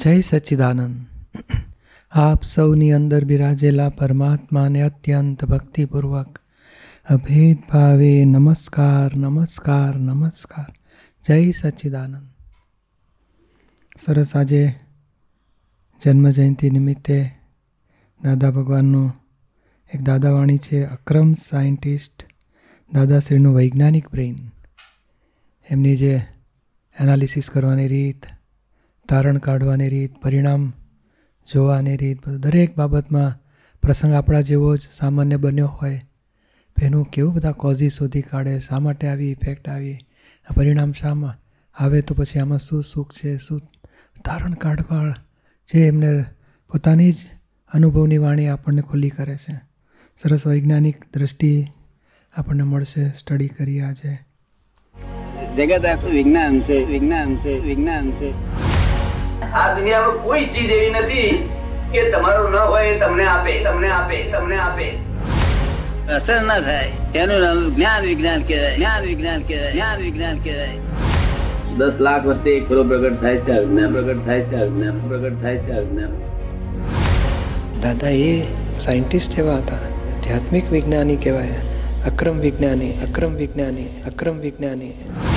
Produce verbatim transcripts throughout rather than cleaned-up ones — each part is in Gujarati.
જય સચ્ચિદાનંદ. આપ સૌની અંદર બિરાજેલા પરમાત્માને અત્યંત ભક્તિપૂર્વક અભેદ ભાવે નમસ્કાર નમસ્કાર નમસ્કાર. જય સચ્ચિદાનંદ. સરસ. આજે જન્મજયંતિ નિમિત્તે દાદા ભગવાનનું એક દાદાવાણી છે. અક્રમ સાયન્ટિસ્ટ દાદાશ્રીનું વૈજ્ઞાનિક બ્રેઇન, એમની જે એનાલિસિસ કરવાની રીત, તારણ કાઢવાની રીત, પરિણામ જોવાની રીત, બધું દરેક બાબતમાં પ્રસંગ આપણા જેવો જ સામાન્ય બન્યો હોય, એનું કેવું બધા કોઝી શોધી કાઢે, શા માટે આવી ઇફેક્ટ આવી, આ પરિણામ શામાં આવે, તો પછી આમાં શું સુખ છે, શું તારણ કાઢવા, જે એમને પોતાની જ અનુભવની વાણી આપણને ખુલ્લી કરે છે. સરસ વૈજ્ઞાનિક દ્રષ્ટિ આપણને મળશે. સ્ટડી કરી આજે. જગત આખું વિજ્ઞાન છે, વિજ્ઞાન છે, વિજ્ઞાન છે. આ દુનિયામાં કોઈ ચીજ એવી નથી કે તમારું ન હોય તમને આપે, તમને આપે, તમને આપે, અસર ના થાય. એનું નામ જ્ઞાન વિજ્ઞાન કહેવાય, જ્ઞાન વિજ્ઞાન કહેવાય, જ્ઞાન વિજ્ઞાન કહેવાય. દસ લાખ વચ્ચે એક ખરો પ્રગટ થાય છે, અજ્ઞાન પ્રગટ થાય છે, અજ્ઞાન પ્રગટ થાય છે, અજ્ઞાન. દાદા એ સાયન્ટિસ્ટ એવા હતા, આધ્યાત્મિક વિજ્ઞાની કહેવાય. અક્રમ વિજ્ઞાની, અક્રમ વિજ્ઞાની, અક્રમ વિજ્ઞાની.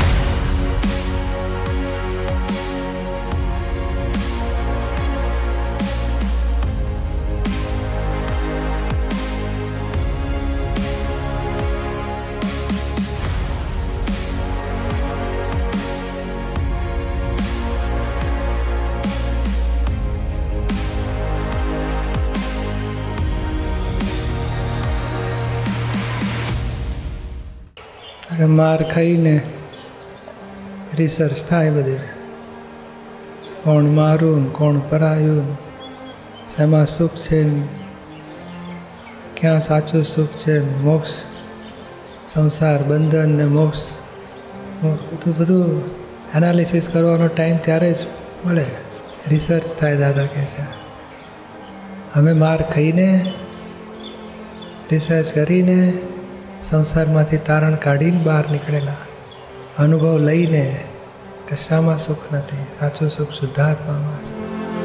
માર ખાઈને રિસર્ચ થાય બધે, કોણ મારું કોણ પરાયું, શેમાં સુખ છે, ક્યાં સાચું સુખ છે, મોક્ષ, સંસાર, બંધન ને મોક્ષ, બધું બધું એનાલિસિસ કરવાનો ટાઈમ ત્યારે જ મળે, રિસર્ચ થાય. દાદા કહે છે અમે માર ખાઈને રિસર્ચ કરીને સંસારમાંથી તારણ કાઢીને બહાર નીકળેલા, અનુભવ લઈને કશામાં સુખ નથી, સાચું સુખ શુદ્ધાત્મામાં છે.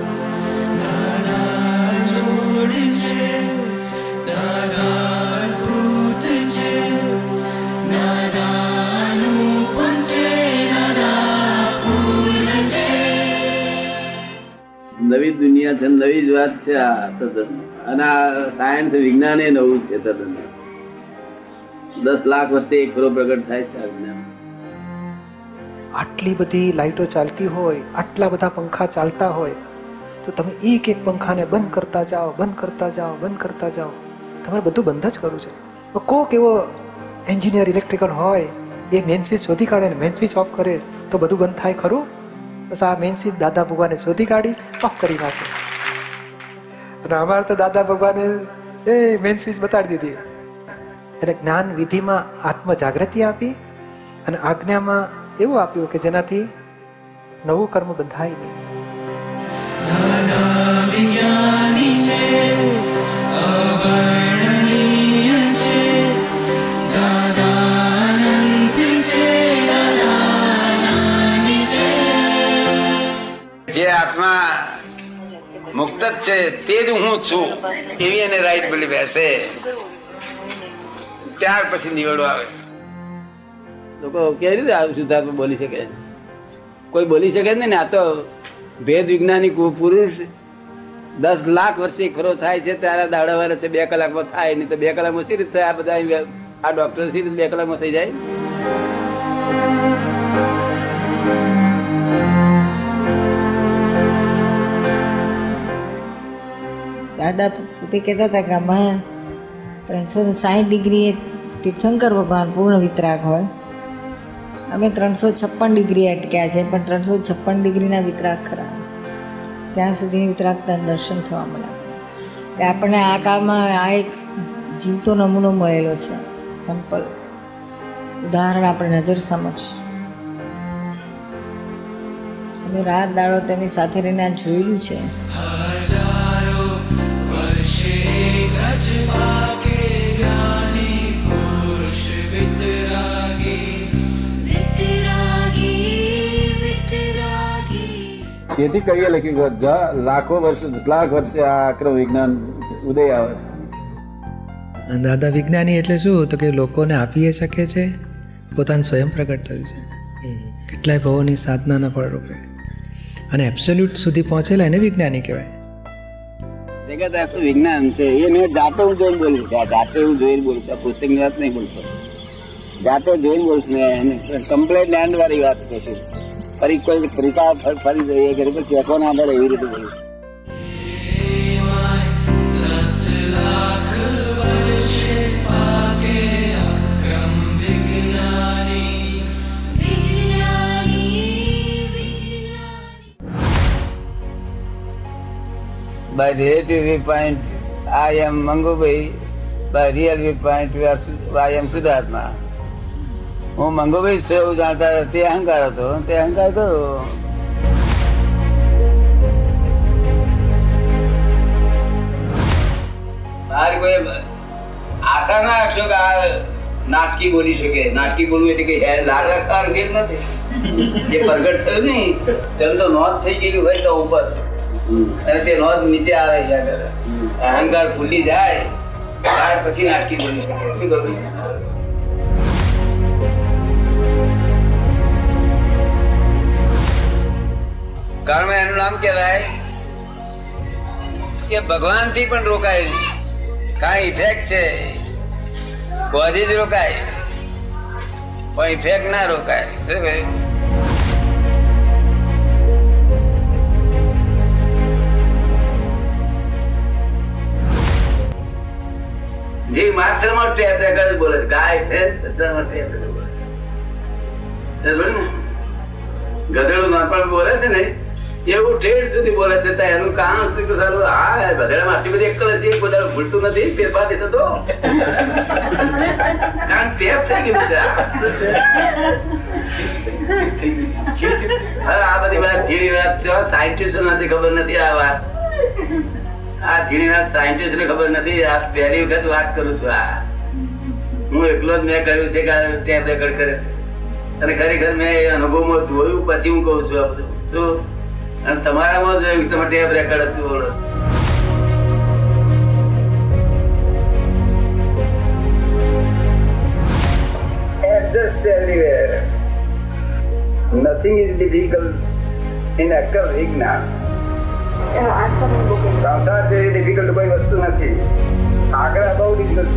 નવી દુનિયા છે, નવી જ વાત છે આ તદ્દન. અને આ સાયન્સ વિજ્ઞાન એ નવું છે તદ્દન. દસ લાખ વચ્ચે એક ખરો પ્રગટ થાય છે અજ્ઞાન. આટલી બધી લાઈટો ચાલતી હોય, આટલા બધા પંખા ચાલતા હોય, તો તમે એક એક પંખાને બંધ કરતા જાઓ, બંધ કરતા જાઓ, બંધ કરતા જાઓ. તમારે બધું બંધ જ કરવું છે. કોક એવો એન્જિનિયર ઇલેક્ટ્રિકલ હોય, એ મેઇન સ્વિચ શોધી કાઢે ને મેઇન સ્વિચ ઓફ કરે તો બધું બંધ થાય ખરું? બસ આ મેઇન સ્વિચ દાદા ભગવાને શોધી કાઢી ઓફ કરી નાખે. અને અમારે તો દાદા ભગવાને એ મેઇન સ્વિચ બતાડી દીધી. એટલે જ્ઞાન વિધિમાં આત્મ જાગૃતિ આપી અને આજ્ઞામાં એવું આપ્યું કે જેનાથી નવું કર્મ બંધાય નહીં. દાદા વિજ્ઞાની છે, અવર્ણનીય છે, દાદા અનંત છે, દાદા અનંત છે. જે આત્મા મુક્ત જ છે તે જ હું છું એવી એને રાઈટ બિલીફ હશે, ત્યાર પછી નિવડો આવે. લોકો કેવી રીતે આવું શુદ્ધાત્મા બોલી શકે? કોઈ બોલી શકે જ નહીં. આ તો ભેદ વિજ્ઞાની પુરુષ દસ લાખ વર્ષે ખરો થાય છે ત્યારે દાડા વાર છે, બે કલાકમાં થાય નહીં તો બે કલાકમાં સી રીતે થાય? આ બધા આ ડોક્ટર સી રીતે બે કલાકમાં થઈ જાય? દાદા પોતે કહેતા હતા કે આમાં ત્રણસો સાઠ ડિગ્રી તીર્થંકર ભગવાન પૂર્ણ વિતરાગ હોય, અમે ત્રણસો છપ્પન ડિગ્રી અટક્યા છે, પણ ત્રણસો છપ્પન ડિગ્રીના વિતરાગ ખરા, ત્યાં સુધીની વિતરાગતા દર્શન થવા મળ્યા. એટલે આપણને આ કાળમાં આ એક જીવતો નમૂનો મળેલો છે, સિમ્પલ ઉદાહરણ આપણે નજર સમક્ષ. અમે રાત દાડો તેમની સાથે રહીને આ જોયેલું છે. તેથી કવિએ લખ્યું કે લાખો વર્ષ લાખ વર્ષે આ અક્રમ વિજ્ઞાન ઉદય આવે. દાદા વિજ્ઞાની એટલે શું તો કે લોકોને આપી શકે છે, પોતાનું સ્વયં પ્રગટ થયું છે કેટલાય ભાવોની સાધનાના ફળરૂપે, અને એબ્સોલ્યુટ સુધી પહોંચેલા એને વિજ્ઞાની કહેવાય. જગત આખું વિજ્ઞાન છે. એ મેં જાતે હું જોઈને બોલું છું, જાતે હું જોઈને બોલું છું, પુસ્તકની વાત નહીં બોલતો, જાતે જોઈને બોલું છું. કમ્પ્લેટ લેન્ડ વાળી વાત કહીશું. ફરી કોઈ ફરીકા ફરી જઈએ કે ચેકો ના પડે એવી રીતે બોલું. By relative viewpoint, I am Mangubai. By real viewpoint, I am Siddhartha. હું મંગુભાઈ છે એવું જાણતા તે અહંકાર હતો, તે અહંકાર તો બહાર કોઈ આશા ના રાખશો કે આ નાટકી બોલી શકે. નાટકી બોલવું એટલે કે લાડ રાખતા નથી, જે પ્રગટ થયું ને તેમ તો નોંધ થઈ ગયેલું હોય તો ઉપર, અને તે નોંધ નીચે આવે છે. અહંકાર ભૂલી જાય ત્યાર પછી નાટકી બોલી શકે. શું કહ્યું? કર્મ એનું નામ કહેવાય કે ભગવાન થી પણ રોકાય નહીં. કારણ ઇફેક્ટ છે, કોઝ જ રોકાય પણ ઇફેક્ટ ના રોકાય. જે માસ્ટર માં ટેપ રેકર્ડ બોલે ગાય છે, ગધેડું નાનપણ બોલે છે ને એવું ઠેઠ સુધી બોલે છે. એનું કામ શું કે સારું હા ગધેડા માં આટલી બધી એક કરે છે, કોઈ ભૂલતું નથી, ફેરફાર થતો તો કારણ ટેપ થઈ ગયું છે. હવે આ બધી વાત ધીરી વાત સાયન્ટિસ્ટ નથી ખબર નથી. આ વાત આ ધીરી વાત સાયન્ટિસ્ટ ને ખબર નથી. આ પહેલી વખત વાત કરું છું. આ હું એકલો જ મેં કહ્યું છે કે ટેપ રેકર્ડ કરે, અને ખરેખર મેં એ અનુભવમાં જોયું પછી હું કઉ છું આ બધું. શું અને તમારામાં જોયું તમે ટેપ રેકર્ડ હતું બોલો. Nothing is difficult in actual વિજ્ઞાન. સંસાર જેવી ડિફિકલ્ટ કોઈ વસ્તુ નથી. આગળ બહુ difficult.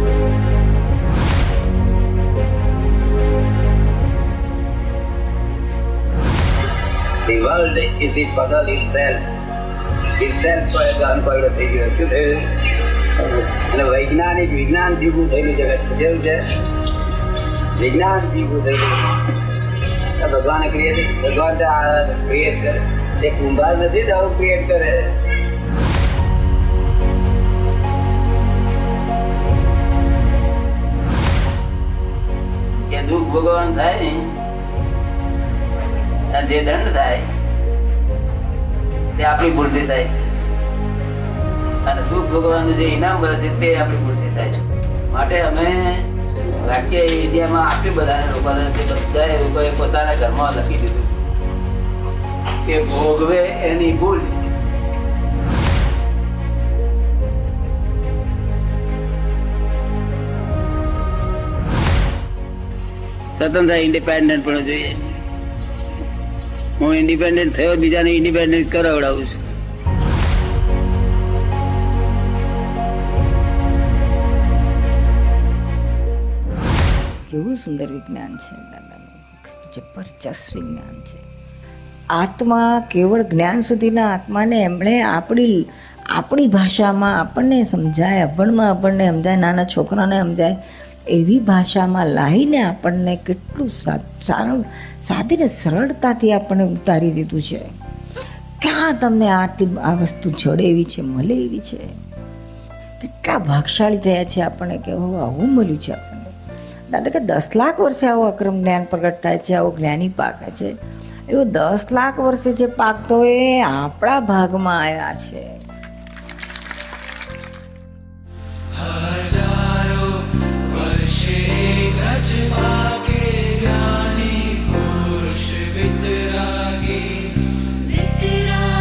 The world is the puzzle itself. Itself uncovered થઈ ગયો. શું થયું? અને વૈજ્ઞાનિક વિજ્ઞાન જીવવું થયેલું જગત કેવું છે? વિજ્ઞાન જીવવું થયેલું. ભગવાને ક્રિએટ ભગવાન ક્રિએટ કરે. એ કુંભાર નથી તો આવું ક્રિએટ કરે. કે દુઃખ ભગવાન થાય ને જે દંડ થાય તે આપણી ભૂલથી થાય છે, અને સુખ ભોગવવાનું જે ઇનામ મળે છે તે આપણી ભૂલથી થાય છે. માટે અમે વાક્ય ઇન્ડિયામાં આટલી બધા લોકોને બધા લોકોએ પોતાના ઘરમાં લખી દીધું કે ભોગવે એની ભૂલ. સ્વતંત્ર ઇન્ડિપેન્ડન્ટ પણ જોઈએ. હું ઇન્ડિપેન્ડન્ટ થયો, બીજાને ઇન્ડિપેન્ડન્ટ કરાવડાવું છું. કેવું સુંદર વિજ્ઞાન છે દાદાનું, જબરજસ્ત વિજ્ઞાન છે. આત્મા કેવળ જ્ઞાન સુધીના આત્માને એમણે આપણી આપણી ભાષામાં આપણને સમજાય, અભણમાં આપણને સમજાય, નાના છોકરાને સમજાય એવી ભાષામાં લાવીને આપણને કેટલું સારું સાદીને સરળતાથી આપણને ઉતારી દીધું છે. ક્યાં તમને આટલી આ વસ્તુ જડે એવી છે, મળે એવી છે. કેટલા ભાગશાળી થયા છે આપણને કે આવું મળ્યું છે આપણને. દાદા કે દસ લાખ વર્ષે આવું અક્રમ જ્ઞાન પ્રગટ થાય છે, આવો જ્ઞાની પાકે છે. એવો દસ લાખ વર્ષે જે પાકતો એ આપણા ભાગમાં આવ્યા છે. વિતરાગી વિતરાગી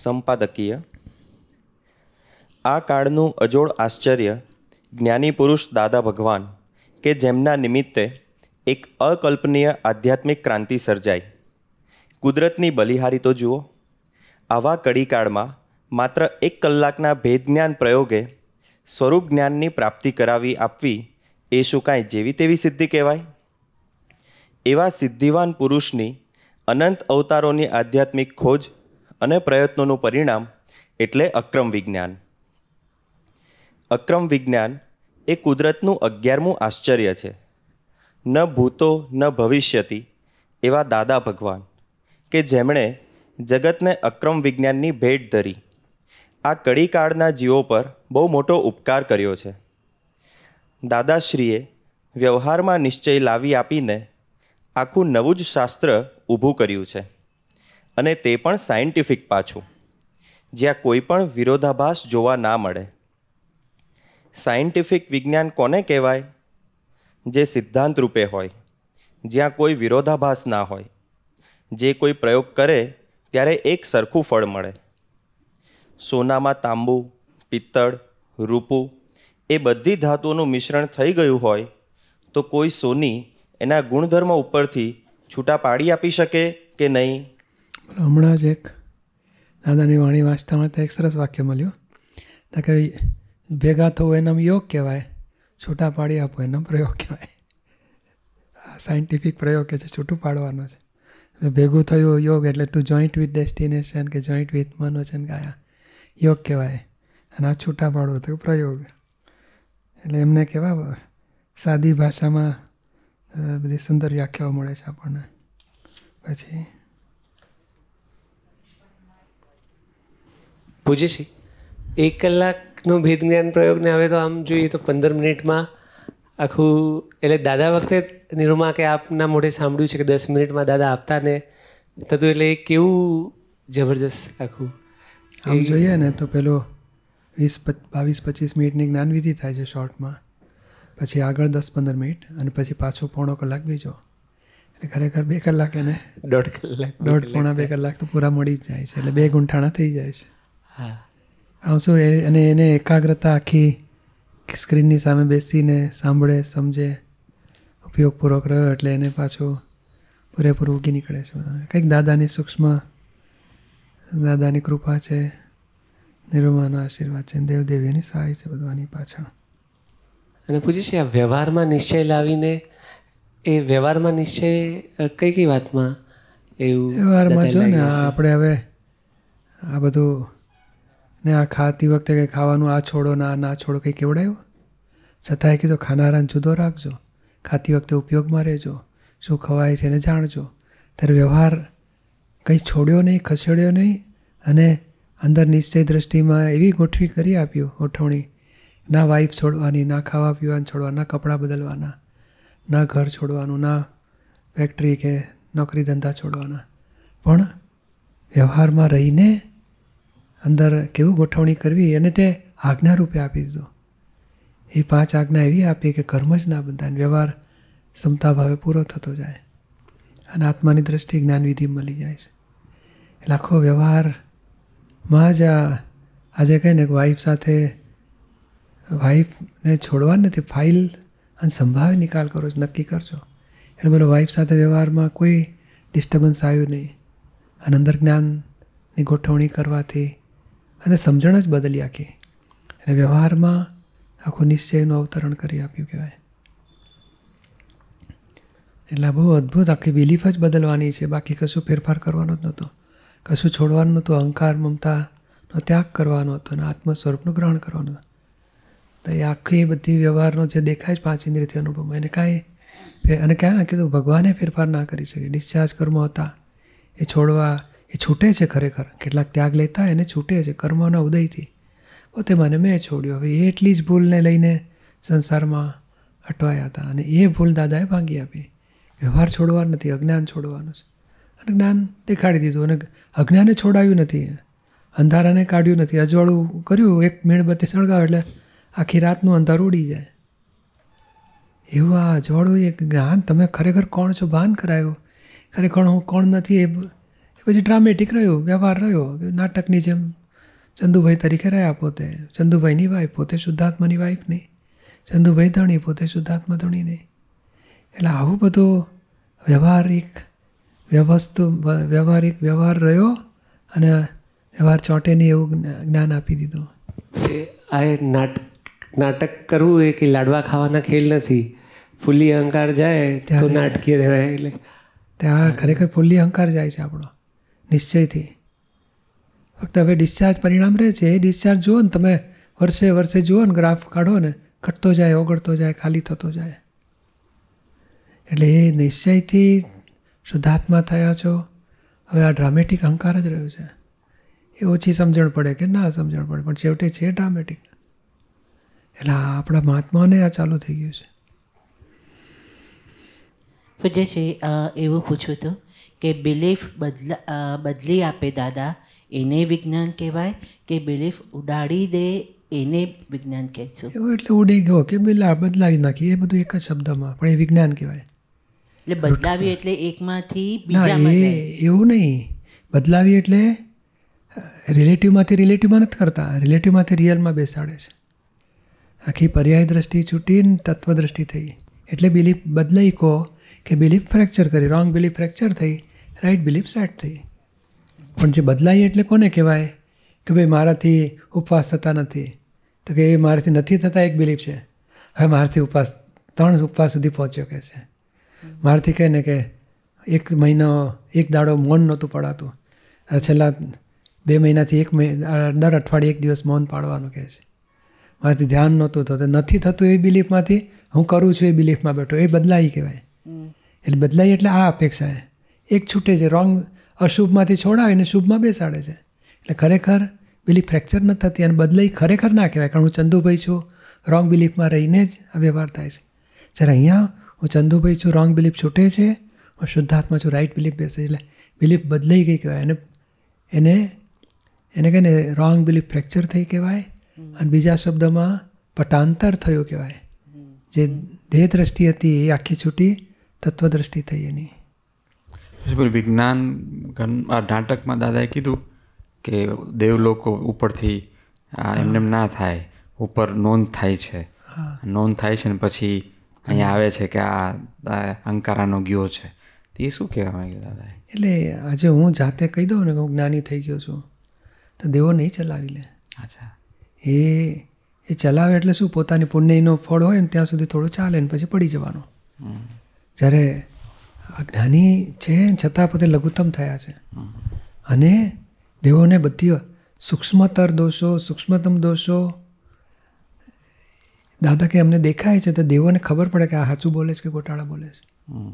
સંપાદકીય. આ કાળનું અજોડ આશ્ચર્ય જ્ઞાની પુરુષ દાદા ભગવાન કે જેમના નિમિત્તે એક અકલ્પનીય આધ્યાત્મિક ક્રાંતિ સર્જાઈ. કુદરતની બલિહારી તો જુઓ. આવા કડીકાળમાં માત્ર એક કલાકના ભેદજ્ઞાન પ્રયોગે સ્વરૂપ જ્ઞાનની પ્રાપ્તિ કરાવી આપવી એ શું કાંઈ જેવી તેવી સિદ્ધિ કહેવાય? એવા સિદ્ધિવાન પુરુષની અનંત અવતારોની આધ્યાત્મિક ખોજ અને પ્રયત્નોનું પરિણામ એટલે અક્રમ વિજ્ઞાન. અક્રમ વિજ્ઞાન એ કુદરતનું અગિયારમું આશ્ચર્ય છે. ન ભૂતો ન ભવિષ્યતિ એવા દાદા ભગવાન કે જેમણે જગતને અક્રમ વિજ્ઞાનની ભેટ ધરી આ કડીકાળના જીવો પર બહુ મોટો ઉપકાર કર્યો છે. દાદાશ્રીએ વ્યવહારમાં નિશ્ચય લાવી આપીને આખું નવું જ શાસ્ત્ર ઊભું કર્યું છે, અને તે પણ સાયન્ટિફિક પાછું, જ્યાં કોઈ પણ વિરોધાભાસ જોવા ના મળે. સાયન્ટિફિક વિજ્ઞાન કોને કહેવાય? જે સિદ્ધાંત રૂપે હોય, જ્યાં કોઈ વિરોધાભાસ ના હોય, જે કોઈ પ્રયોગ કરે ત્યારે એક સરખું ફળ મળે. સોનામાં તાંબુ, પિત્તળ, રૂપું એ બધી ધાતુઓનું મિશ્રણ થઈ ગયું હોય તો કોઈ સોની એના ગુણધર્મ ઉપરથી છૂટા પાડી આપી શકે કે નહીં? હમણાં જ એક દાદાની વાણી વાંચતા વાંચતા એક સરસ વાક્ય મળ્યું કે ભેગા થવું એનામ યોગ કહેવાય, છૂટા પાડી આપો એનામ પ્રયોગ કહેવાય. આ સાયન્ટિફિક પ્રયોગ કે છે છૂટું પાડવાનો છે. ભેગું થયું યોગ એટલે ટુ જોઈન્ટ વિથ ડેસ્ટિનેશન કે જોઈન્ટ વિથ મનોચન ગાયા યોગ કહેવાય, અને આ છૂટા પાડવું તો પ્રયોગ. એટલે એમને કહેવા સાદી ભાષામાં બધી સુંદર વ્યાખ્યાઓ મળે છે આપણને. પછી પૂછીશી એક કલાકનો ભેદ જ્ઞાન પ્રયોગને હવે તો આમ જોઈએ તો પંદર મિનિટમાં આખું, એટલે દાદા વખતે નિરૂમા કે આપના મોઢે સાંભળ્યું છે કે દસ મિનિટમાં દાદા આપતા ને થતું, એટલે એ કેવું જબરજસ્ત આખું. આમ જોઈએ ને તો પેલો વીસ બાવીસ પચીસ મિનિટની જ્ઞાનવિધિ થાય છે શોર્ટમાં, પછી આગળ દસ પંદર મિનિટ, અને પછી પાછો પોણો કલાક બીજો, એટલે ખરેખર બે કલાક એને દોઢ કલાક દોઢ પોણા બે કલાક તો પૂરા મળી જ જાય છે. એટલે બે ગુંઠાણા થઈ જાય છે. હા, આમ શું એ અને એને એકાગ્રતા આખી સ્ક્રીનની સામે બેસીને સાંભળે, સમજે, ઉપયોગપૂર્વક રહ્યો એટલે એને પાછું પૂરેપૂરું ઉગી નીકળે છે. કંઈક દાદાની સૂક્ષ્મ, દાદાની કૃપા છે, નિરૂમાનો આશીર્વાદ છે, દેવદેવીની સહાય છે બધું આની પાછળ. અને પૂછીશ આ વ્યવહારમાં નિશ્ચય લાવીને, એ વ્યવહારમાં નિશ્ચય કઈ કઈ વાતમાં એવું વ્યવહારમાં જો ને આપણે હવે આ બધું ને આ ખાતી વખતે કંઈ ખાવાનું આ છોડો ના ના છોડો કંઈ કેવડાયું, છતાંય કીધું ખાનારાને જુદો રાખજો, ખાતી વખતે ઉપયોગમાં રહેજો, શું ખવાય છે એને જાણજો. ત્યારે વ્યવહાર કંઈ છોડ્યો નહીં, ખસેડ્યો નહીં, અને અંદર નિશ્ચય દ્રષ્ટિમાં એવી ગોઠવી કરી આપ્યું, ગોઠવણી, ના વાઈફ છોડવાની, ના ખાવા પીવાનું છોડવા, ના કપડાં બદલવાના, ના ઘર છોડવાનું, ના ફેક્ટરી કે નોકરી ધંધા છોડવાના, પણ વ્યવહારમાં રહીને અંદર કેવું ગોઠવણી કરવી, અને તે આજ્ઞા રૂપે આપી દીધો. એ પાંચ આજ્ઞા એવી આપી કે કર્મ જ ના બંધાય, વ્યવહાર ક્ષમતા ભાવે પૂરો થતો જાય, અને આત્માની દ્રષ્ટિ જ્ઞાનવિધિ મળી જાય છે. એટલે આખો વ્યવહારમાં જ આજે કહે ને વાઈફ સાથે, વાઈફને છોડવા નથી, ફાઇલ અને સંભાવે નિકાલ કરો છો, નક્કી કરજો. એટલે બોલો વાઈફ સાથે વ્યવહારમાં કોઈ ડિસ્ટર્બન્સ આવ્યું નહીં, અને અંદર જ્ઞાનની ગોઠવણી કરવાથી અને સમજણ જ બદલી આખી, અને વ્યવહારમાં આખું નિશ્ચયનું અવતરણ કરી આપ્યું કહેવાય. એટલે બહુ અદ્ભુત આખી બિલીફ જ બદલવાની છે, બાકી કશું ફેરફાર કરવાનો જ નહોતો, કશું છોડવાનું નહોતું, અહંકાર મમતાનો ત્યાગ કરવાનો હતો, અને આત્મ સ્વરૂપનું ગ્રહણ કરવાનું. તો એ આખી બધી વ્યવહારનો જે દેખાય છે પાંચ ઇન્દ્રિયથી અનુભવમાં, એને કાંઈ અને ક્યાં ના કીધું ભગવાને ફેરફાર ના કરી શકે. ડિસ્ચાર્જ કર્મો હતા એ છોડવા, એ છૂટે છે ખરેખર, કેટલાક ત્યાગ લેતા એને છૂટે છે કર્મોના ઉદયથી. પોતે મને મેં છોડ્યો, હવે એ એટલી જ ભૂલને લઈને સંસારમાં અટવાયા હતા, અને એ ભૂલ દાદાએ ભાંગી આપી. વ્યવહાર છોડવા નથી, અજ્ઞાન છોડવાનું છે, અને જ્ઞાન દેખાડી દીધું, અને અજ્ઞાને છોડાવ્યું નથી, અંધારાને કાઢ્યું નથી. અજવાળું કર્યું, એક મીણબત્તી સળગાવે એટલે આખી રાતનું અંધારું ઉડી જાય. એવું આ અજવાળું એક જ્ઞાન, તમે ખરેખર કોણ છો ભાન કરાયું, ખરેખર હું કોણ નથી એ એ પછી ડ્રામેટિક રહ્યું, વ્યવહાર રહ્યો, નાટકની જેમ ચંદુભાઈ તરીકે રહ્યા પોતે, ચંદુભાઈની વાઈફ પોતે શુદ્ધાત્માની વાઈફ નહીં, ચંદુભાઈ ધણી પોતે શુદ્ધાત્મા ધણી નહીં. એટલે આવું બધું વ્યવહારિક વ્યવસ્તુ વ્યવહારિક વ્યવહાર રહ્યો અને વ્યવહાર ચોંટે નહીં એવું જ્ઞાન આપી દીધું. એ આ નાટક નાટક કરવું એ કે લાડવા ખાવાના ખેલ નથી. ફૂલી અહંકાર જાય તો નાટકીય રહેવાય. એટલે ત્યાં ખરેખર ફૂલી અહંકાર જાય છે આપણો નિશ્ચયથી. ફક્ત હવે ડિસ્ચાર્જ પરિણામ રહે છે. એ ડિસ્ચાર્જ જુઓ ને તમે, વર્ષે વર્ષે જુઓ ને, ગ્રાફ કાઢો ને, ઘટતો જાય, ઓગળતો જાય, ખાલી થતો જાય. એટલે એ નિશ્ચયથી શુદ્ધાત્મા થયા છો. હવે આ ડ્રામેટિક અહંકાર જ રહ્યો છે. એ ઓછી સમજણ પડે કે ના સમજણ પડે, પણ છેવટે છે ડ્રામેટિક. એટલે આ આપણા મહાત્માઓને આ ચાલુ થઈ ગયું છે. પૂજ્યશ્રી, એવું પૂછ્યું હતું કે બિલીફ બદલા બદલી આપે દાદા એને વિજ્ઞાન કહેવાય કે બિલીફ ઉડાડી દે એને વિજ્ઞાન કહેશું? એવું એટલે ઉડી ગયો કે બિલા બદલાવી નાખી, એ બધું એક જ શબ્દમાં, પણ એ વિજ્ઞાન કહેવાય. એટલે બદલાવી એટલે એકમાંથી ના, એ એવું નહીં. બદલાવી એટલે રિલેટિવમાંથી રિલેટિવમાં નથી કરતા, રિલેટિવમાંથી રિયલમાં બેસાડે છે. આખી પર્યાય દ્રષ્ટિ છૂટીને તત્વ દ્રષ્ટિ થઈ. એટલે બિલીફ બદલાઈ કહો કે બિલીફ ફ્રેક્ચર કરી, રોંગ બિલીફ ફ્રેક્ચર થઈ, રાઈટ બિલીફ સેટ થઈ. પણ જે બદલાઈ એટલે કોને કહેવાય કે ભાઈ મારાથી ઉપવાસ થતા નથી, તો કે એ મારાથી નથી થતા એક બિલીફ છે. હવે મારાથી ઉપવાસ ત્રણ ઉપવાસ સુધી પહોંચ્યો કહે છે. મારાથી કહે ને કે એક મહિનો એક દાડો મૌન નહોતું પડાતું, છેલ્લા બે મહિનાથી એક દર અઠવાડિયે એક દિવસ મૌન પાડવાનું કહે છે. મારાથી ધ્યાન નહોતું થતું, નથી થતું એ બિલીફમાંથી હું કરું છું એ બિલીફમાં બેઠો, એ બદલાઈ કહેવાય. એટલે બદલાઈ એટલે આ અપેક્ષા એક છૂટે છે, રોંગ અશુભમાંથી છોડાવીને શુભમાં બેસાડે છે. એટલે ખરેખર બિલીફ ફ્રેક્ચર નથી થતી અને બદલાઈ ખરેખર ના કહેવાય. કારણ હું ચંદુભાઈ છું, રોંગ બિલીફમાં રહીને જ આ વ્યવહાર થાય છે. જ્યારે અહીંયા હું ચંદુભાઈ છું, રોંગ બિલીફ છૂટે છે, હું શુદ્ધાત્મા છું, રાઈટ બિલીફ બેસે. એટલે બિલીફ બદલાઈ ગઈ કહેવાય. એને એને એને કહે ને રોંગ બિલીફ ફ્રેક્ચર થઈ કહેવાય. અને બીજા શબ્દમાં પટાંતર થયો કહેવાય. જે દેહ દ્રષ્ટિ હતી એ આખી છૂટી તત્વ દ્રષ્ટિ થઈ એની. વિજ્ઞાન આ નાટકમાં દાદાએ કીધું કે દેવલોકો ઉપરથી એમને એમ ના થાય, ઉપર નોંધ થાય છે, નોંધ થાય છે ને પછી અહીંયા આવે છે કે આ અંકારાનો ગયો છે. તો એ શું કહેવા માંગ્યું દાદાએ? એટલે આજે હું જાતે કહી દઉં ને કે હું જ્ઞાની થઈ ગયો છું, તો દેવો નહીં ચલાવી લે. અચ્છા. એ એ ચલાવે એટલે શું, પોતાની પુણ્યનો ફળ હોય ને ત્યાં સુધી થોડું ચાલે ને પછી પડી જવાનું. જ્યારે અજ્ઞાની છે છતાં પોતે લઘુત્તમ થયા છે અને દેવોને બધી સૂક્ષ્મતર દોષો, સૂક્ષ્મતમ દોષો દાદા કે અમને દેખાય છે, તો દેવોને ખબર પડે કે આ સાચું બોલે છે કે ગોટાળા બોલે છે.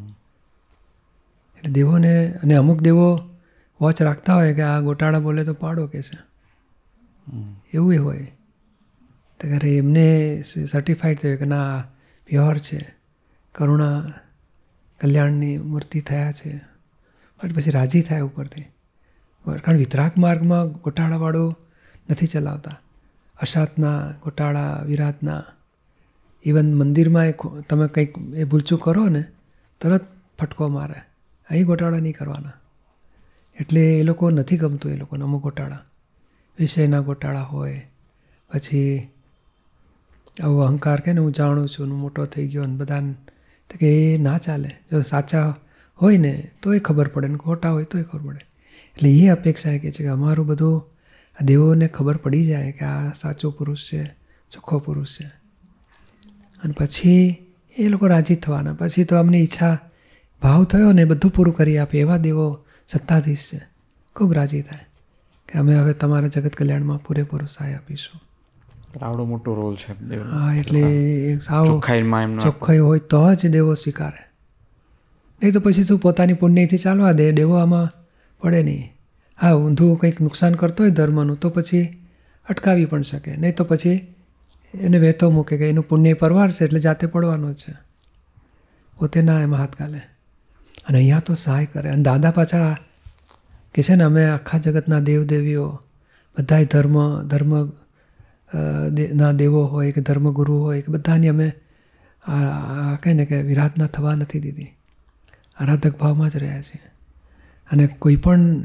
એટલે દેવોને, અને અમુક દેવો વોચ રાખતા હોય કે આ ગોટાળા બોલે તો પાડો કે છે, એવું એ હોય. તો ત્યારે એમને સર્ટિફાઈડ થયું કે ના પ્યોર છે, કરુણા કલ્યાણની મૂર્તિ થયા છે. બટ પછી રાજી થાય ઉપરથી. કારણ વિતરાગ માર્ગમાં ગોટાળાવાળું નથી ચલાવતા. અશાતના ગોટાળા, વિરાટના, ઇવન મંદિરમાં તમે કંઈક એ ભૂલચું કરો ને તરત ફટકો મારે. અહીં ગોટાળા નહીં કરવાના. એટલે એ લોકો નથી ગમતું, એ લોકોને અમુક ગોટાળા, વિષયના ગોટાળા હોય. પછી આવો અહંકાર કે ને હું જાણું છું, હું મોટો થઈ ગયો ને બધાને, તો કે એ ના ચાલે. જો સાચા હોય ને તો એ ખબર પડે ને ખોટા હોય તો એ ખબર પડે. એટલે એ અપેક્ષા એ કે છે કે અમારું બધું આ દેવોને ખબર પડી જાય કે આ સાચો પુરુષ છે, ચોખ્ખો પુરુષ છે. અને પછી એ લોકો રાજી થવાના. પછી તો અમની ઈચ્છા ભાવ થયો ને બધું પૂરું કરી આપે એવા દેવો સત્તાધીશ છે, ખૂબ રાજી થાય કે અમે હવે તમારા જગત કલ્યાણમાં પૂરેપૂરું સહાય આપીશું. આવડો મોટો રોલ છે. હા, એટલે સાવ ચોખ્ખાઈ હોય તો જ દેવો સ્વીકારે. નહીં તો પછી શું પોતાની પુણ્યથી ચાલવા દે, દેવો આમાં પડે નહીં. હા, ઊંધું કંઈક નુકસાન કરતો હોય ધર્મનું તો પછી અટકાવી પણ શકે. નહીં તો પછી એને વહેતો મૂકે કે એનું પુણ્ય પરવાર છે એટલે જાતે પડવાનો જ છે, પોતે ના એમાં હાથ ગાલે. અને અહીંયા તો સહાય કરે. અને દાદા પાછા કે છે ને અમે આખા જગતના દેવદેવીઓ બધાય ધર્મ ધર્મ ના દેવો હોય કે ધર્મગુરુ હોય કે બધાની અમે આ કહે ને કે વિરાધના થવા નથી દીધી. આરાધક ભાવમાં જ રહ્યા છીએ. અને કોઈ પણ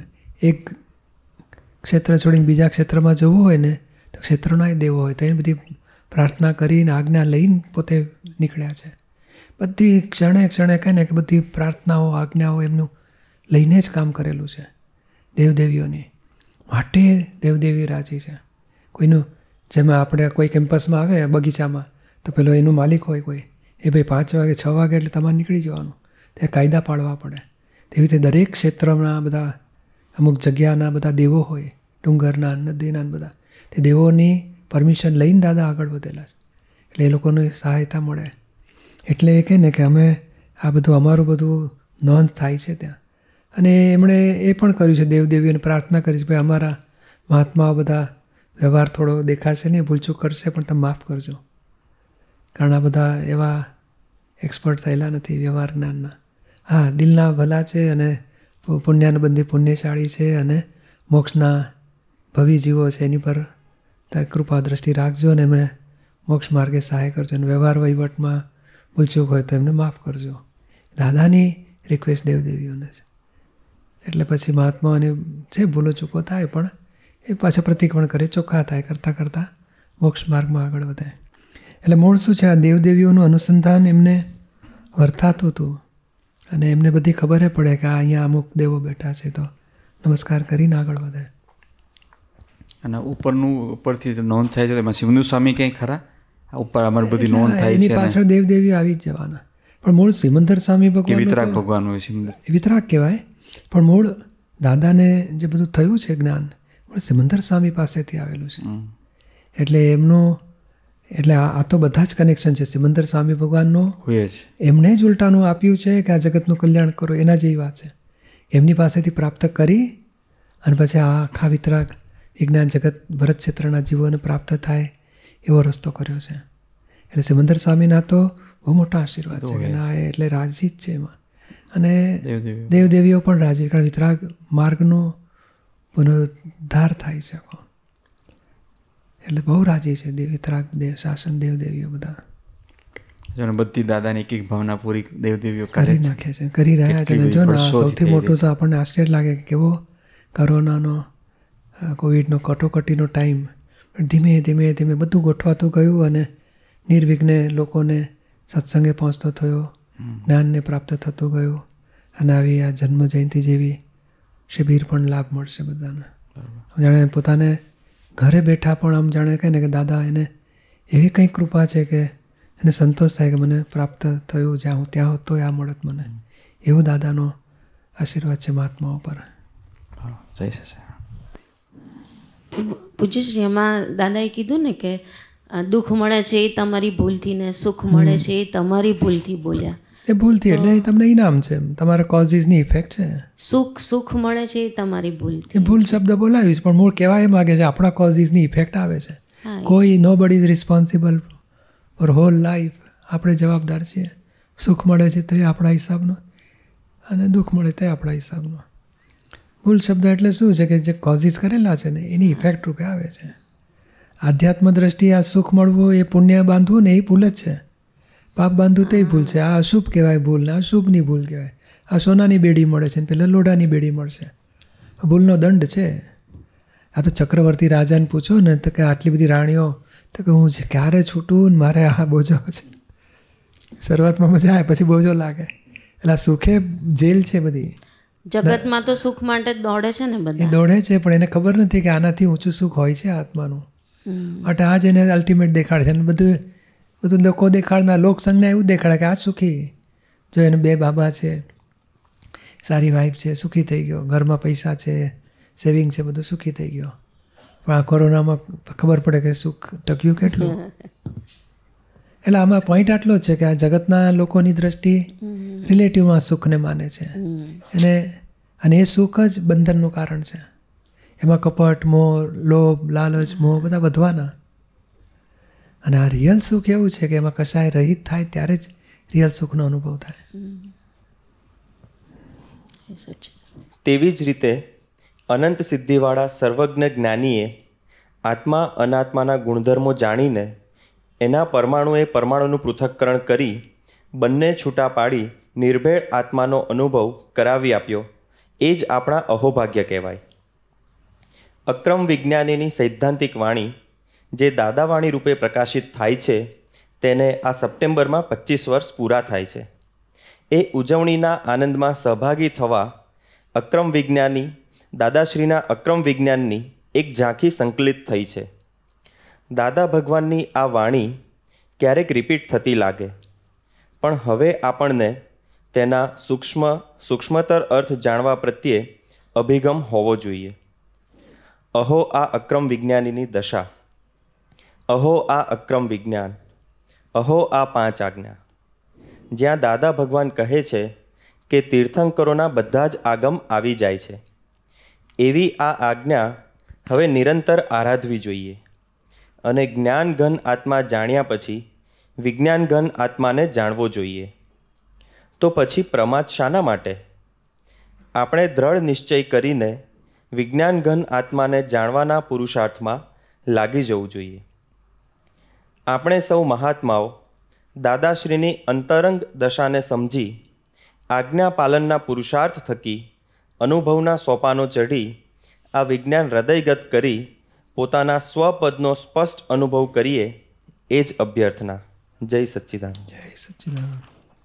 એક ક્ષેત્ર છોડીને બીજા ક્ષેત્રમાં જવું હોય ને તો ક્ષેત્રનાય દેવો હોય તો એની બધી પ્રાર્થના કરીને આજ્ઞા લઈને પોતે નીકળ્યા છે. બધી ક્ષણે ક્ષણે કહે ને કે બધી પ્રાર્થનાઓ આજ્ઞાઓ એમનું લઈને જ કામ કરેલું છે દેવદેવીઓની માટે દેવદેવી રાજી છે. કોઈનું જેમાં આપણે કોઈ કેમ્પસમાં આવે બગીચામાં તો પેલો એનું માલિક હોય કોઈ એ ભાઈ પાંચ વાગે છ વાગે એટલે તમારે નીકળી જવાનું, તે કાયદા પાડવા પડે. તેવી રીતે દરેક ક્ષેત્રમાં બધા અમુક જગ્યાના બધા દેવો હોય, ડુંગરના નદીના બધા, તે દેવોની પરમિશન લઈને દાદા આગળ વધેલા છે. એટલે એ લોકોને સહાયતા મળે. એટલે એ કહે ને કે અમે આ બધું અમારું બધું નોંધ થાય છે ત્યાં. અને એમણે એ પણ કર્યું છે, દેવદેવીઓને પ્રાર્થના કરી છે ભાઈ અમારા મહાત્માઓ બધા વ્યવહાર થોડો દેખાશે નહીં, ભૂલચૂક કરશે પણ તમે માફ કરજો, કારણ આ બધા એવા એક્સપર્ટ થયેલા નથી વ્યવહાર જ્ઞાનના. હા, દિલના ભલા છે અને પુણ્યાનુબંધી પુણ્યશાળી છે અને મોક્ષના ભવિ જીવો છે, એની પર તારી કૃપા દ્રષ્ટિ રાખજો અને એમને મોક્ષ માર્ગે સહાય કરજો. અને વ્યવહાર વહીવટમાં ભૂલચૂક હોય તો એમને માફ કરજો. દાદાની રિક્વેસ્ટ દેવદેવીઓને છે. એટલે પછી મહાત્માઓને છે ભૂલો ચૂકો થાય પણ એ પાછા પ્રતિક્રમણ કરે, ચોખ્ખા થાય, કરતાં કરતાં મોક્ષ માર્ગમાં આગળ વધે. એટલે મૂળ શું છે, આ દેવદેવીઓનું અનુસંધાન એમને વર્તાતું હતું અને એમને બધી ખબર પડે કે આ અહીંયા અમુક દેવો બેઠા છે તો નમસ્કાર કરીને આગળ વધે. અને ઉપરનું ઉપરથી નોંધ થાય છે એમાં સિમંદર સ્વામી ક્યાંય ખરા? ઉપર અમારી બધી નોંધ થાય છે એની પાછળ દેવદેવી આવી જ જવાના. પણ મૂળ સિમંદર સ્વામી ભગવાન વિતરાગ ભગવાન હોય, સિમંદર વિતરાગ કહેવાય. પણ મૂળ દાદાને જે બધું થયું છે જ્ઞાન મૂળ સિમંદર સ્વામી પાસેથી આવેલું છે. એટલે એમનું એટલે આ તો બધા જ કનેક્શન છે સિમંદર સ્વામી ભગવાનનો. એમણે જ ઉલટાનું આપ્યું છે કે આ જગતનું કલ્યાણ કરો, એના જેવી વાત છે. એમની પાસેથી પ્રાપ્ત કરી અને પછી આ આખા વિતરાગ વિજ્ઞાન જગત ભરત ક્ષેત્રના જીવોને પ્રાપ્ત થાય એવો રસ્તો કર્યો છે. એટલે સિમંદર સ્વામીના તો બહુ મોટા આશીર્વાદ છે કે ના, એટલે રાજી જ છે એમાં. અને દેવદેવીઓ પણ રાજી, કારણ વિતરાગ માર્ગનો પુનરુદ્ધાર થાય છે. એટલે બહુ રાજી છે દેવ વિતરાગ દેવ શાસન દેવદેવીઓ બધા. બધી દાદાની એક એક ભાવના પૂરી દેવદેવીઓ કરી નાખે છે, કરી રહ્યા છે. જો ને સૌથી મોટું તો આપણને આશ્ચર્ય લાગે કે કેવો કોરોનાનો કોવિડનો કટોકટીનો ટાઈમ, ધીમે ધીમે ધીમે બધું ગોઠવાતું ગયું અને નિર્વિઘ્ને લોકોને સત્સંગે પહોંચતો થયો, જ્ઞાનને પ્રાપ્ત થતું ગયું. અને આવી આ જન્મ જયંતિ જેવી શિબિર પણ લાભ મળશે બધાને. જાણે પોતાને ઘરે બેઠા પણ આમ જાણે કહે ને કે દાદા એને એવી કંઈક કૃપા છે કે એને સંતોષ થાય કે મને પ્રાપ્ત થયું, જ્યાં હું ત્યાં હોત તો આ મળત મને. એવું દાદાનો આશીર્વાદ છે મહાત્માઓ પર. પૂજ્યશ્રી, એમાં દાદાએ કીધું ને કે દુઃખ મળે છે એ તમારી ભૂલથી ને સુખ મળે છે એ તમારી ભૂલથી બોલ્યા. એ ભૂલથી એટલે તમને ઇનામ છે, તમારા કોઝિસની ઇફેક્ટ છે. સુખ સુખ મળે છે એ તમારી ભૂલ. એ ભૂલ શબ્દ બોલાવીશ પણ મૂળ કહેવા એ માગે છે આપણા કોઝિસની ઇફેક્ટ આવે છે. કોઈ nobody is responsible for whole life. આપણે જવાબદાર છીએ. સુખ મળે છે તે આપણા હિસાબનો અને દુઃખ મળે તે આપણા હિસાબનો. ભૂલ શબ્દ એટલે શું છે કે જે કોઝિસ કરેલા છે ને એની ઇફેક્ટ રૂપે આવે છે. આધ્યાત્મ દ્રષ્ટિએ આ સુખ મળવું એ પુણ્ય બાંધવું ને એ ભૂલ જ છે. પાપ બાંધવું તે ભૂલ છે. આ અશુભ કહેવાય ભૂલ ને અશુભની ભૂલ કહેવાય. આ સોનાની બેડી મળે છે ને પેલા લોઢાની બેડી મળશે. ભૂલનો દંડ છે. આ તો ચક્રવર્તી રાજાને પૂછો ને તો કે આટલી બધી રાણીઓ તો કે હું ક્યારે છૂટું ને મારે આ બોજો છે. શરૂઆતમાં મજા આવે પછી બોજો લાગે. એટલે આ સુખે જેલ છે બધી. જગતમાં તો સુખ માટે દોડે છે ને બધા. એ દોડે છે પણ એને ખબર નથી કે આનાથી ઊંચું સુખ હોય છે આત્માનું. માટે આ જ એને અલ્ટિમેટ દેખાડે છે. અને બધું બધું લોકો દેખાડના લોકસંગને એવું દેખાડે કે આ સુખી. જો એને બે બાબા છે, સારી વાઈફ છે, સુખી થઈ ગયો, ઘરમાં પૈસા છે, સેવિંગ છે, બધું સુખી થઈ ગયો. પણ આ કોરોનામાં ખબર પડે કે સુખ ટક્યું કેટલું. એટલે આમાં પોઈન્ટ આટલો જ છે કે આ જગતના લોકોની દ્રષ્ટિ રિલેટિવમાં સુખને માને છે અને અને એ સુખ જ બંધનનું કારણ છે. એમાં કપટ, મોહ, લોભ, લાલચ, મોહ બધા વધવાના. અને આ રિયલ સુખ એવું છે કે એમાં કશાય રહિત થાય ત્યારે જ રિયલ સુખનો અનુભવ થાય. તેવી જ રીતે અનંત સિદ્ધિવાળા સર્વજ્ઞ જ્ઞાનીએ આત્મા અનાત્માના ગુણધર્મો જાણીને એના પરમાણુએ પરમાણુનું પૃથક્કરણ કરી બંને છૂટા પાડી નિર્ભેળ આત્માનો અનુભવ કરાવી આપ્યો. એ જ આપણા અહોભાગ્ય કહેવાય. અક્રમ વિજ્ઞાનીની સૈદ્ધાંતિક વાણી જે દાદાવાણી રૂપે પ્રકાશિત થાય છે તેને આ સપ્ટેમ્બરમાં પચીસ વર્ષ પૂરા થાય છે. એ ઉજવણીના આનંદમાં સહભાગી થવા અક્રમ વિજ્ઞાની દાદાશ્રીના અક્રમ વિજ્ઞાનની એક ઝાંખી સંકલિત થઈ છે. દાદા ભગવાનની આ વાણી ક્યારેક રિપીટ થતી લાગે, પણ હવે આપણને તેના સૂક્ષ્મ સૂક્ષ્મતર અર્થ જાણવા પ્રત્યે અભિગમ હોવો જોઈએ. અહો આ અક્રમ વિજ્ઞાનીની દશા, અહો આ અક્રમ વિજ્ઞાન, અહો આ પાંચ આજ્ઞા. જ્યાં દાદા ભગવાન કહે છે કે તીર્થંકરોના બધા જ આગમ આવી જાય છે, એવી આ આજ્ઞા હવે નિરંતર આરાધવી જોઈએ. અને જ્ઞાનઘન આત્મા જાણ્યા પછી વિજ્ઞાનઘન આત્માને જાણવો જોઈએ. તો પછી પ્રમાદ શાના માટે? આપણે દ્રઢ નિશ્ચય કરીને વિજ્ઞાનઘન આત્માને જાણવાના પુરુષાર્થમાં લાગી જવું જોઈએ. આપણે સૌ મહાત્માઓ દાદાશ્રીની અંતરંગ દશાને સમજી આજ્ઞા પાલનના પુરુષાર્થ થકી અનુભવના સોપાનો ચઢી આ વિજ્ઞાન હૃદયગત કરી પોતાના સ્વપદનો સ્પષ્ટ અનુભવ કરીએ, એ જ અભ્યર્થના. જય સચ્ચિદાનંદ. જય સચ્ચિદાનંદ.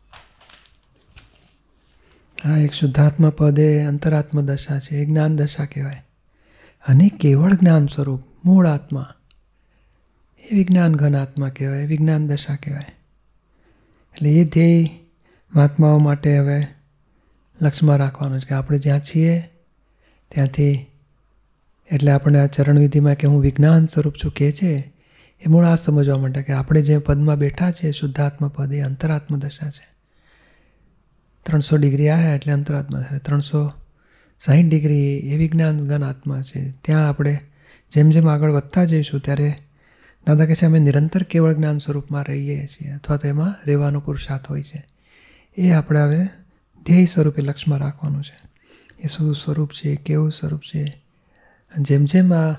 હા, એક શુદ્ધાત્મા પદ એ અંતરાત્મ દશા છે, એ જ્ઞાન દશા કહેવાય. અને કેવળ જ્ઞાન સ્વરૂપ મૂળ આત્મા એ વિજ્ઞાન ઘન આત્મા કહેવાય, વિજ્ઞાન દશા કહેવાય. એટલે એ ધ્યેય મહાત્માઓ માટે હવે લક્ષ્યમાં રાખવાનું છે કે આપણે જ્યાં છીએ ત્યાંથી, એટલે આપણે આ ચરણવિધિમાં કે હું વિજ્ઞાન સ્વરૂપ છું કહે છે, એ મૂળ આ સમજવા માટે કે આપણે જે પદમાં બેઠા છીએ શુદ્ધાત્મા પદ એ અંતરાત્મ દશા છે. ત્રણસો ડિગ્રી આવ્યા એટલે અંતરાત્મા છે. ત્રણસો સાહીઠ ડિગ્રી એ વિજ્ઞાન ઘન આત્મા છે. ત્યાં આપણે જેમ જેમ આગળ વધતા જઈશું ત્યારે દાદા કહે છે અમે નિરંતર કેવળ જ્ઞાન સ્વરૂપમાં રહીએ છીએ, અથવા તો એમાં રહેવાનો પુરુષાર્થ હોય છે. એ આપણે હવે ધ્યેય સ્વરૂપે લક્ષ્યમાં રાખવાનું છે. એ શું સ્વરૂપ છે, કેવું સ્વરૂપ છે. જેમ જેમ આ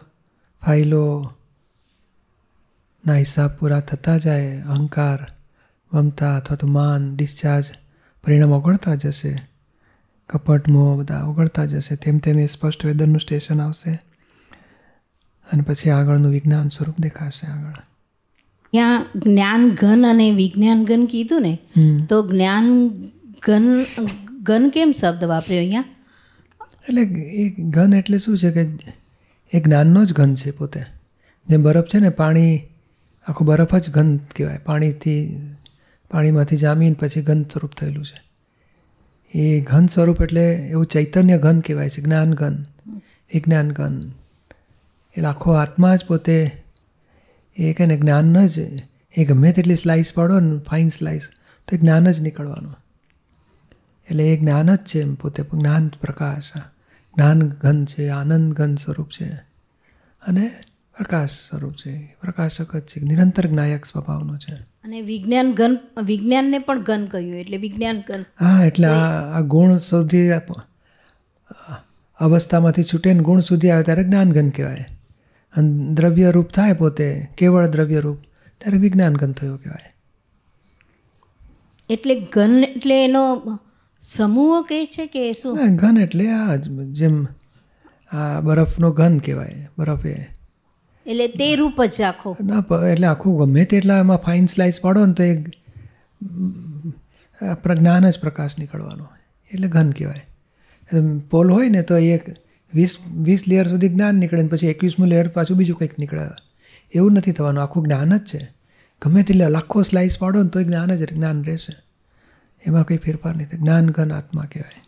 ફાઇલોના હિસાબ પૂરા થતા જાય, અહંકાર, મમતા અથવા તો માન, ડિસ્ચાર્જ પરિણામ ઓગળતા જશે, કપટ, મોહ બધા ઓગળતા જશે, તેમ તેમ એ સ્પષ્ટ વેદનનું સ્ટેશન આવશે અને પછી આગળનું વિજ્ઞાન સ્વરૂપ દેખાશે. આગળ ત્યાં જ્ઞાન ઘન અને વિજ્ઞાન ઘન કીધું ને, તો જ્ઞાન ઘન ઘન કેમ શબ્દ વાપર્યો અહીંયા? એટલે એ ઘન એટલે શું છે કે એ જ્ઞાનનો જ ઘન છે પોતે. જેમ બરફ છે ને, પાણી આખું બરફ જ ઘન કહેવાય. પાણીથી પાણીમાંથી જામીન પછી ઘન સ્વરૂપ થયેલું છે. એ ઘન સ્વરૂપ એટલે એવું ચૈતન્ય ઘન કહેવાય છે, જ્ઞાન ઘન, વિજ્ઞાન ઘન. એટલે આખો આત્મા જ પોતે એ કહે ને જ્ઞાન જ, એ ગમે તેટલી સ્લાઇસ પાડો ને, ફાઇન સ્લાઇસ, તો એ જ્ઞાન જ નીકળવાનું. એટલે એ જ્ઞાન જ છે એમ પોતે, જ્ઞાન પ્રકાશ, જ્ઞાન ઘન છે, આનંદ ઘન સ્વરૂપ છે અને પ્રકાશ સ્વરૂપ છે, પ્રકાશક જ છે, નિરંતર જ્ઞાયક સ્વભાવનો છે. અને વિજ્ઞાન ઘન, વિજ્ઞાનને પણ ઘન કહ્યું એટલે વિજ્ઞાન ઘન. હા, એટલે આ આ ગુણ સુધી અવસ્થામાંથી છૂટે ને ગુણ સુધી આવે ત્યારે જ્ઞાન ઘન કહેવાય. અને દ્રવ્ય રૂપ થાય પોતે, કેવળ દ્રવ્ય રૂપ, ત્યારે વિજ્ઞાન ઘન થયો કહેવાય. એટલે ઘન એટલે એનો સમૂહ કહે છે કે શું? ઘન એટલે આ જેમ આ બરફનો ઘન કહેવાય, બરફ એ એટલે તે રૂપ જ આખો ના, એટલે આખું ગમે તેટલા એમાં ફાઇન સ્લાઇસ પાડો ને તો એ જ્ઞાન જ પ્રકાશ નીકળવાનો, એટલે ઘન કહેવાય. પોલ હોય ને તો એક વીસ વીસ લેયર સુધી જ્ઞાન નીકળે ને પછી એકવીસમું લેયર પાછું બીજું કંઈક નીકળે. એવું નથી થવાનું, આખું જ્ઞાન જ છે. ગમે તેટલે લાખો સ્લાઇસ પાડો ને તો જ્ઞાન જ જ્ઞાન રહેશે, એમાં કંઈ ફેરફાર નહીં થાય. જ્ઞાન ઘન આત્મા કહેવાય.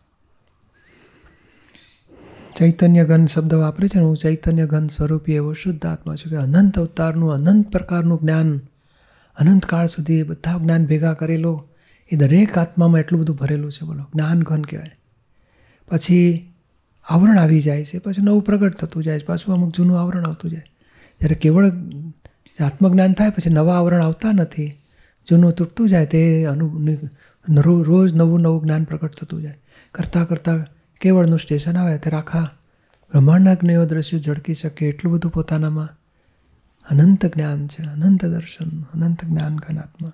ચૈતન્ય ઘન શબ્દ વાપરે છે ને, હું ચૈતન્ય ઘન સ્વરૂપી એવો શુદ્ધ આત્મા છું કે અનંત અવતારનું, અનંત પ્રકારનું જ્ઞાન, અનંત કાળ સુધી બધા જ્ઞાન ભેગા કરેલો એ દરેક આત્મામાં એટલું બધું ભરેલું છે. બોલો, જ્ઞાન ઘન કહેવાય. પછી આવરણ આવી જાય છે, પછી નવું પ્રગટ થતું જાય છે, પાછું અમુક જૂનું આવરણ આવતું જાય. જ્યારે કેવળ આત્મજ્ઞાન થાય પછી નવા આવરણ આવતા નથી, જૂનું તૂટતું જાય, તે અનુ રોજ નવું નવું જ્ઞાન પ્રગટ થતું જાય. કરતાં કરતાં કેવળનું સ્ટેશન આવે ત્યારે આખા બ્રહ્માંડના જ્ઞેયો દ્રશ્ય ઝળકી શકે એટલું બધું પોતાનામાં અનંત જ્ઞાન છે, અનંત દર્શન, અનંત જ્ઞાન ઘન આત્મા.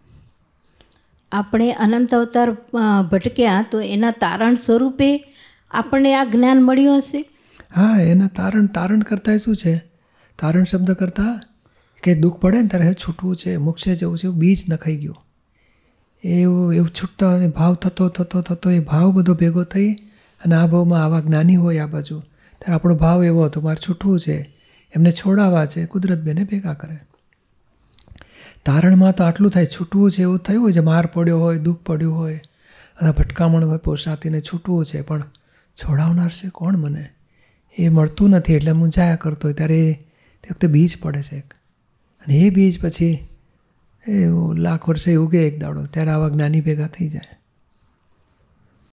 આપણે અનંત અવતાર ભટક્યા તો એના તારણ સ્વરૂપે આપણને આ જ્ઞાન મળ્યું હશે. હા, એના તારણ તારણ કરતાં શું છે? તારણ શબ્દ કરતાં કે દુઃખ પડે ને ત્યારે છૂટવું છે, મોક્ષે જવું છે, એવું બીજ નખાઈ ગયું. એવું એવું છૂટતા અને ભાવ થતો થતો થતો એ ભાવ બધો ભેગો થઈ અને આ ભાવમાં આવા જ્ઞાની હોય આ બાજુ, ત્યારે આપણો ભાવ એવો હતો મારે છૂટવું છે, એમને છોડાવવા છે, કુદરત બેને ભેગા કરે. તારણમાં તો આટલું થાય, છૂટવું છે એવું થયું હોય, જે માર પડ્યો હોય, દુઃખ પડ્યું હોય, અથવા ભટકામણ હોય, પોસાતીને છૂટવું છે, પણ છોડાવનાર છે કોણ મને? એ મળતું નથી એટલે મૂંઝાયા કરતો હોય ત્યારે તે વખતે બીજ પડે છે અને એ બીજ પછી એ લાખ વર્ષે ઉગે એક દાડો, ત્યારે આવા જ્ઞાની ભેગા થઈ જાય.